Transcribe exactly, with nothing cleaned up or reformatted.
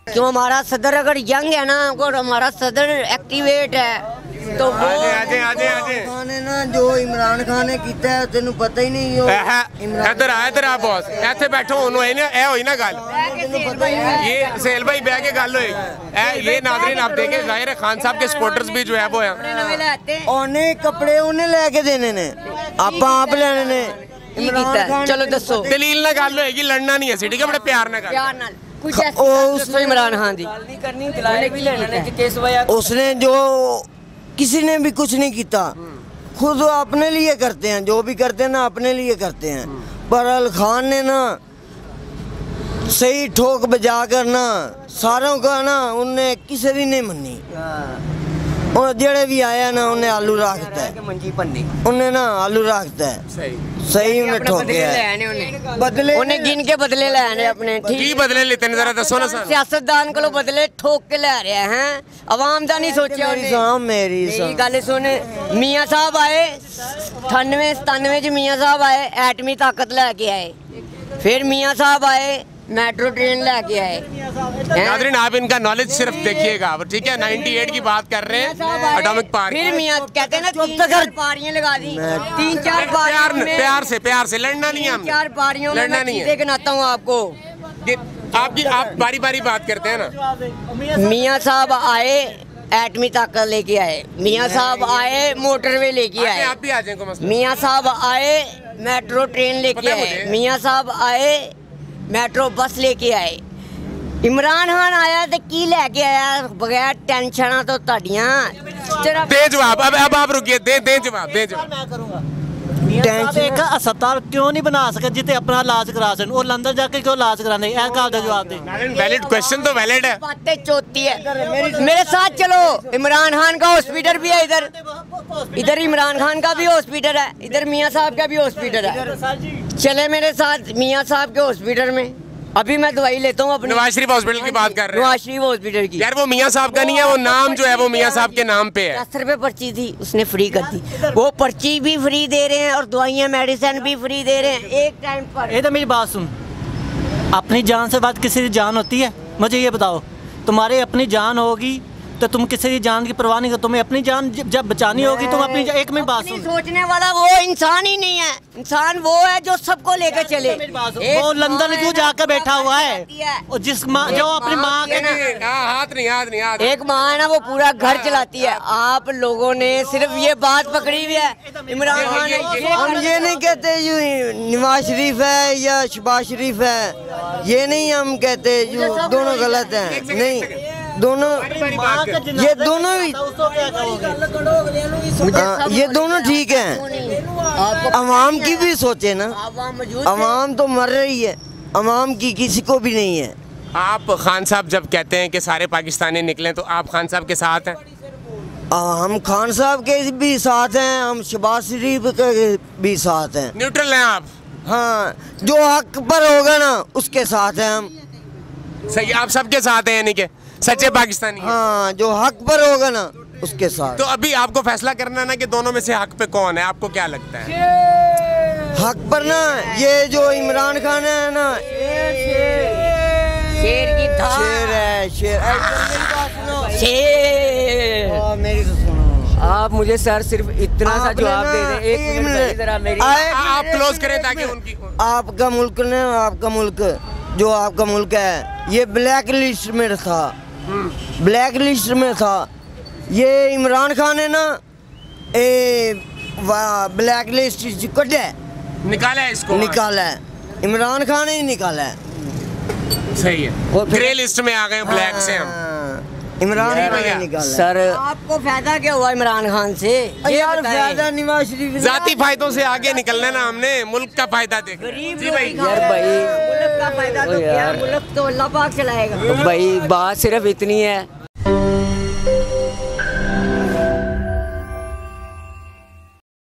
क्यों हमारा सदर अगर यंग है ना, अगर हमारा सदर एक्टिवेट है तो वो आजे आजे आजे खान ने ना जो इमरान खान ने किया है तेन पता ही नहीं। इधर आ इधर आ बॉस ਇੱਥੇ बैठो ਉਹਨੂੰ ਇਹ ਨਾ ਇਹ ਹੋਈ ना गल ये सेल भाई बह के गल होएगी ए ये नाज़रीन आप देखें जाहिर है खान साहब के सपोर्टर्स भी जो है वो है ओने कपड़े उन्हें लेके देने ने आप आप लेने ने इमरान खान। चलो दसो दलील ना गल होएगी, लड़ना नहीं है सी, ठीक है, बड़े प्यार ना प्यार नाल कुछ ऐसा इमरान खान दी उसने जो किसी ने भी कुछ नहीं किया, खुद अपने लिए करते हैं, जो भी करते हैं ना अपने लिए करते हैं। पर अल खान ने ना सही ठोक बजा कर ना सारों का ना उनने किसी भी नहीं मनी। और जेड़े भी आया ना उन्हें आलू रखता है, उन्हें ना आलू रखता है सही उन्हें ठोके है बदले उन्हें गिन के बदले लेने अपने की बदले लेते हैं जरा दसो ना सर। सियासतदान को बदले ठोक के ले रहे हैं, अवाम दा नहीं सोचा मेरी मेरी मेरी गल सुन। मियाँ साहब आए अठानवे सतानवे च मियाँ साहब आए एटमी ताकत लेके आए, फिर मियाँ साहब आए मेट्रो ट्रेन लेके आए। नाज़रीन आप इनका नॉलेज सिर्फ देखिएगा, ठीक है, अट्ठानवे की बात कर रहे हैं एटॉमिक पार्क। फिर मियाँ कहते हैं ना तीन चार पारियां लगा दी, तीन चार प्यार प्यार से प्यार से लड़ना नहीं है, तीन चार पारियों में मैं चीजें गिनाता हूँ आपको। आपकी आप बारी बारी बात करते हैं ना। मियाँ साहब आए एटमी ताकत लेके आए, मियाँ साहब आए मोटरवे लेके आए, आप भी आ जाएंगे। मियाँ साहब आए मेट्रो ट्रेन लेके आए, मियाँ साहब आए मेट्रो बस लेके आए। इमरान खान आया तो की लेके आया बगैर टेंशन तो ताड़ियां। दे जवाब, अब अब आप रुकिए, दे दे जवाब, दे जवाब। एक अस्पताल क्यों नहीं बना सके जिते अपना इलाज करा सकें, और लंदन जाके क्यों इलाज कराने? ए गल दा जवाब दे। वैलिड क्वेश्चन तो वैलिड है। बातें चोती है। मेरे साथ चलो, इमरान खान का हॉस्पिटल भी है इधर, इधर इमरान खान का भी हॉस्पिटल है, इधर मियाँ साहब का भी हॉस्पिटल है। चले मेरे साथ मियाँ साहब के हॉस्पिटल में, अभी मैं दवाई लेता हूँ अपने नवाज शरीफ हॉस्पिटल की बात कर रहे हैं। नवाज शरीफ हॉस्पिटल की यार वो मियाँ साहब का नहीं है, वो नाम जो है वो मियाँ साहब के नाम पे है। दस रुपए पर्ची थी उसने फ्री कर दी, वो पर्ची भी फ्री दे रहे हैं और दवाइयाँ मेडिसिन भी फ्री दे रहे हैं एक टाइम पर। ये तो मेरी बात सुन, अपनी जान से बात किसी की जान होती है? मुझे ये बताओ, तुम्हारी अपनी जान होगी तो तुम किसी की जान की परवाह नहीं कर, तुम्हें अपनी जान जब बचानी होगी तुम अपनी एक में बात सुन। सोचने वाला वो इंसान ही नहीं है, इंसान वो है जो सबको लेकर चले। वो लंदन क्यों जाकर बैठा हुआ है, और जिस माँ जो अपनी माँ के ना हाथ नहीं हाथ नहीं हाथ एक माँ है ना वो पूरा घर चलाती है। आप लोगों ने सिर्फ ये बात पकड़ी हुई है इमरान खान। हम ये नहीं कहते जो नवाज शरीफ है या शहबाज शरीफ है, ये नहीं हम कहते जो दोनों गलत हैं, नहीं दोनों ये दोनों भी आ, ये दोनों ठीक हैं। अवाम की भी सोचे ना, अवाम तो मर रही है, अवाम की किसी को भी नहीं है। आप खान साहब जब कहते हैं कि सारे पाकिस्तानी निकलें तो आप खान साहब के साथ हैं? आ, हम खान साहब के भी साथ हैं, हम शहबाज शरीफ के भी साथ हैं। न्यूट्रल हैं आप? हाँ, जो हक पर होगा ना उसके साथ हैं हम। सही, आप सबके साथ हैं यानी कि सच्चे पाकिस्तानी? हाँ, जो हक पर होगा ना उसके साथ। तो अभी आपको फैसला करना ना कि दोनों में से हक पे कौन है, आपको क्या लगता है? हक पर ना ये जो इमरान खान है ना शेर की धार शेर है, शेर शेर। मेरी तो सुनो, आप मुझे सर सिर्फ इतना सा जवाब दे दें, एक मिनट जरा मेरी आप क्लोज करें ताकि उनकी आपका मुल्क ने आपका मुल्क जो आपका मुल्क है ये ब्लैक लिस्ट में था, ब्लैक लिस्ट में था। ये इमरान खान है ना ए ब्लैक लिस्ट कटे निकाला है, इसको निकाला है, इमरान खान ही निकाला है। सही है, ग्रे लिस्ट में आ गए ब्लैक से हम। इमरान खान ने निकाला सर। आपको फायदा क्या हुआ इमरान खान से? यार फायदा नवाज शरीफ जाती फायदों से आगे निकलना ना, हमने मुल्क का फायदा देखा। जी भाई, यार भाई मुल्क का फायदा तो क्या, मुल्क तो अल्लाह पाक चलाएगा। भाई बात सिर्फ इतनी है